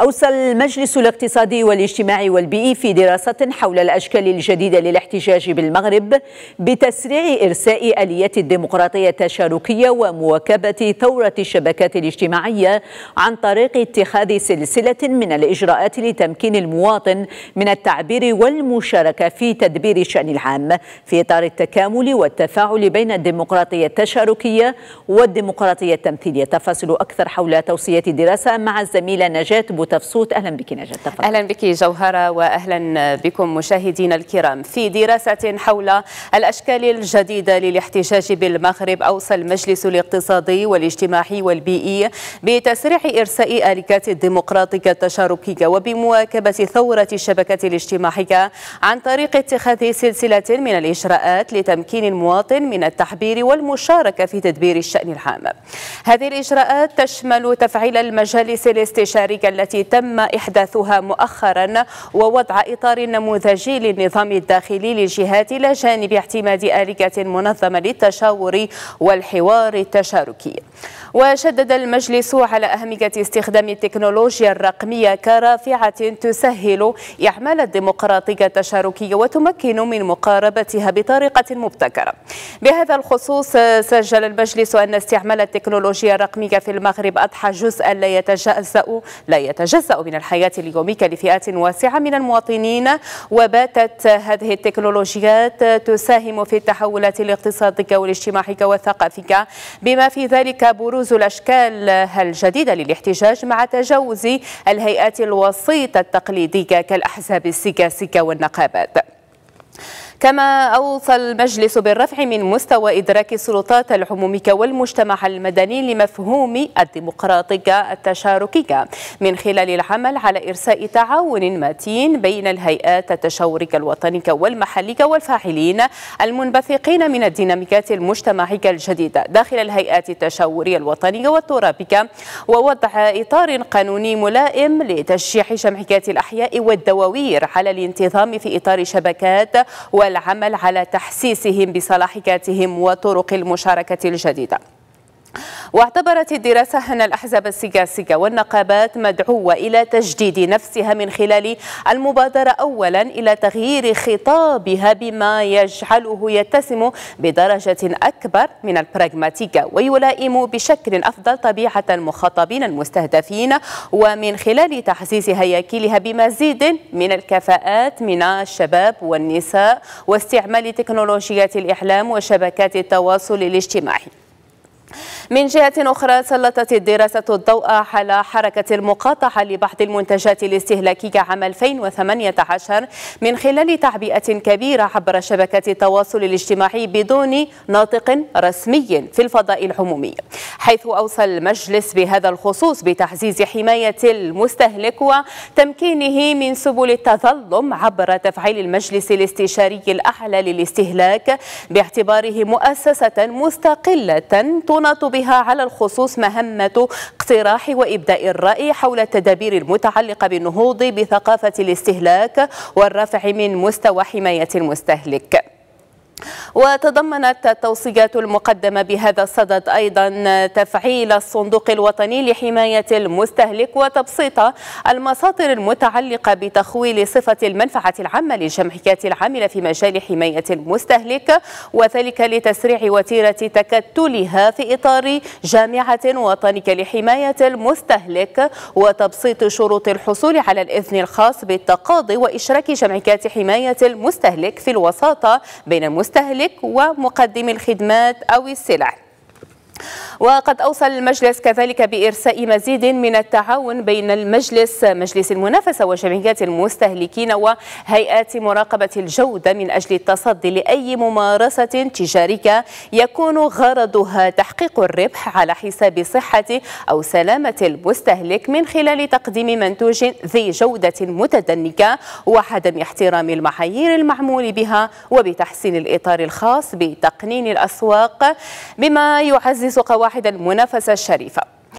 أوصى المجلس الاقتصادي والاجتماعي والبيئي في دراسة حول الأشكال الجديدة للاحتجاج بالمغرب بتسريع إرساء آليات الديمقراطية التشاركية ومواكبة ثورة الشبكات الاجتماعية عن طريق اتخاذ سلسلة من الإجراءات لتمكين المواطن من التعبير والمشاركة في تدبير الشأن العام في إطار التكامل والتفاعل بين الديمقراطية التشاركية والديمقراطية التمثيلية. تفاصيل أكثر حول توصية الدراسة مع الزميلة نجاة بوتفسوت. أهلا بك نجاة. تفضل. أهلا بك جوهرة وأهلا بكم مشاهدينا الكرام. في دراسة حول الأشكال الجديدة للاحتجاج بالمغرب أوصى المجلس الاقتصادي والاجتماعي والبيئي بتسريع إرساء آليات الديمقراطية التشاركية وبمواكبة ثورة الشبكة الاجتماعية عن طريق اتخاذ سلسلة من الإجراءات لتمكين المواطن من التعبير والمشاركة في تدبير الشأن العام. هذه الإجراءات تشمل تفعيل المجالس الاستشارية التي تم إحداثها مؤخرا ووضع إطار نموذجي للنظام الداخلي للجهات إلى جانب اعتماد آلية منظمة للتشاور والحوار التشاركي. وشدد المجلس على أهمية استخدام التكنولوجيا الرقمية كرافعة تسهل إعمال الديمقراطية التشاركية وتمكن من مقاربتها بطريقة مبتكرة. بهذا الخصوص سجل المجلس أن استعمال التكنولوجيا الرقمية في المغرب أضحى جزءا لا يتجزأ من الحياة اليومية لفئات واسعة من المواطنين، وباتت هذه التكنولوجيات تساهم في التحولات الاقتصادية والاجتماعية والثقافية، بما في ذلك بروز الأشكال الجديدة للاحتجاج مع تجاوز الهيئات الوسيطة التقليدية كالأحزاب السياسية والنقابات. كما أوصى المجلس بالرفع من مستوى إدراك السلطات العمومية والمجتمع المدني لمفهوم الديمقراطية التشاركية من خلال العمل على إرساء تعاون متين بين الهيئات التشاورية الوطنية والمحلية والفاعلين المنبثقين من الديناميكات المجتمعية الجديدة داخل الهيئات التشاورية الوطنية والترابية، ووضع إطار قانوني ملائم لتشجيع جمعيات الأحياء والدواوير على الانتظام في إطار شبكات والعمل على تحسيسهم بصلاحياتهم وطرق المشاركة الجديدة. واعتبرت الدراسة أن الأحزاب السياسية والنقابات مدعوة إلى تجديد نفسها من خلال المبادرة أولا إلى تغيير خطابها بما يجعله يتسم بدرجة أكبر من البراغماتية ويلائم بشكل أفضل طبيعة المخاطبين المستهدفين، ومن خلال تعزيز هياكلها بمزيد من الكفاءات من الشباب والنساء واستعمال تكنولوجيات الإعلام وشبكات التواصل الاجتماعي. من جهة أخرى سلطت الدراسة الضوء على حركة المقاطعة لبعض المنتجات الاستهلاكية عام 2018 من خلال تعبئة كبيرة عبر شبكات التواصل الاجتماعي بدون ناطق رسمي في الفضاء العمومي، حيث أوصى المجلس بهذا الخصوص بتعزيز حماية المستهلك وتمكينه من سبل التظلم عبر تفعيل المجلس الاستشاري الأعلى للاستهلاك باعتباره مؤسسة مستقلة تناط بها على الخصوص مهمة اقتراح وإبداء الرأي حول التدابير المتعلقة بالنهوض بثقافة الاستهلاك والرفع من مستوى حماية المستهلك. وتضمنت التوصيات المقدمة بهذا الصدد أيضا تفعيل الصندوق الوطني لحماية المستهلك وتبسيط المصادر المتعلقة بتخويل صفة المنفعة العامة للجمعيات العاملة في مجال حماية المستهلك، وذلك لتسريع وتيرة تكتلها في إطار جامعة وطنية لحماية المستهلك، وتبسيط شروط الحصول على الإذن الخاص بالتقاضي وإشراك جمعيات حماية المستهلك في الوساطة بين المستهلك ومقدم الخدمات أو السلع. وقد أوصى المجلس كذلك بإرساء مزيد من التعاون بين مجلس المنافسة وجمعيات المستهلكين وهيئات مراقبة الجودة من أجل التصدي لأي ممارسة تجارية يكون غرضها تحقيق الربح على حساب صحة أو سلامة المستهلك من خلال تقديم منتوج ذي جودة متدنية وعدم احترام المعايير المعمول بها، وبتحسين الإطار الخاص بتقنين الأسواق بما يعزز قواعد المنافسة الشريفة.